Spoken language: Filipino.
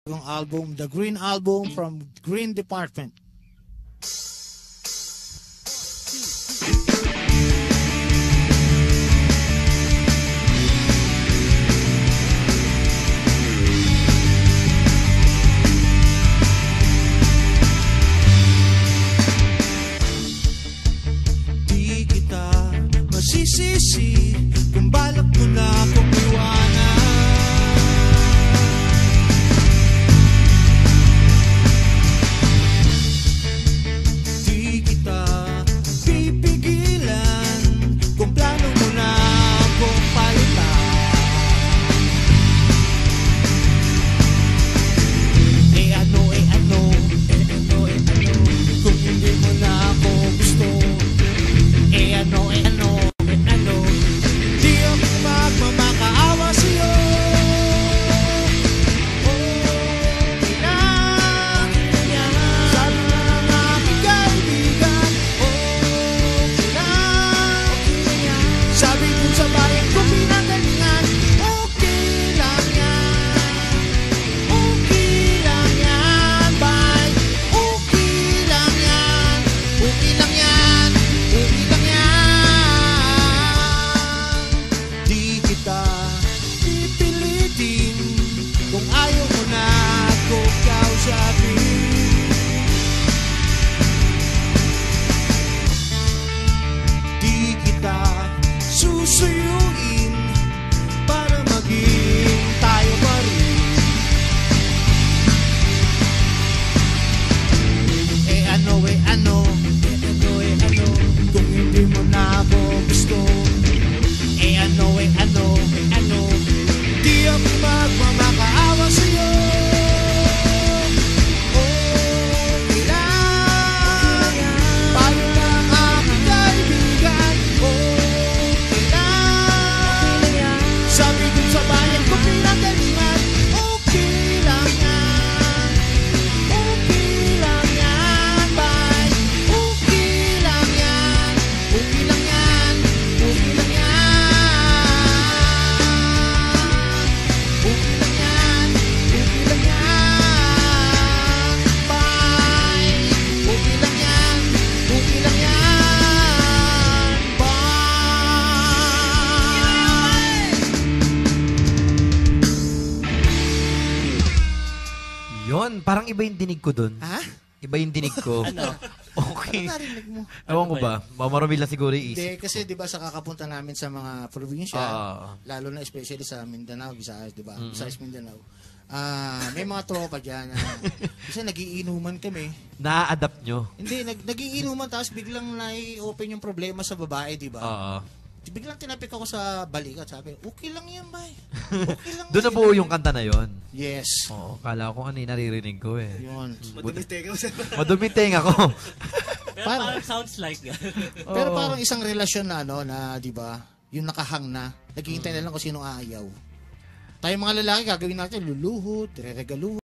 album, the Green Album from Green Department. Di kita masisisi kung balak mo na akong iwanan. Kung ayaw mo na ako kausapin, di kita susuyuin para maging tayo pa rin. Ano, kung hindi mo na ako gusto. Ano, di ako magmamakaawa sa'yo. Okay lang, paano lang aking kaibigan. Okay lang, sabi ko sa bayan ko pinagalingan. Okay lang yan, bye. Okay lang yan, okay lang yan. Yun, parang iba yung dinig ko dun. Ha? Iba yung dinig ko. Ano? Okay. Ano narinig mo? Ewan ko ba? Marami lang siguro yung Hindi, isip. kasi di ba sa kakapunta namin sa mga probinsya, lalo na especially sa Mindanao, Visayas, di ba? Visayas, Mindanao. May mga tropa dyan. Kasi nagiinuman kami. Na-adapt nyo? Hindi, nagiinuman tapos biglang nai-open yung problema sa babae, di ba? Oo. Biglang tinapik ako sa balikat, sabi, okay lang yan, bay. Okay lang. Doon na buo yung kanta na yon. Yes. Oo, kala ko ano yung naririnig ko eh. Yun. Madumi tenga ko. Parang sounds like Pero parang isang relasyon na, na, di ba, yung nakahang na, naghihintay na lang kung sino aayaw. Tayo mga lalaki, gagawin natin, luluhod, re-regaluhod.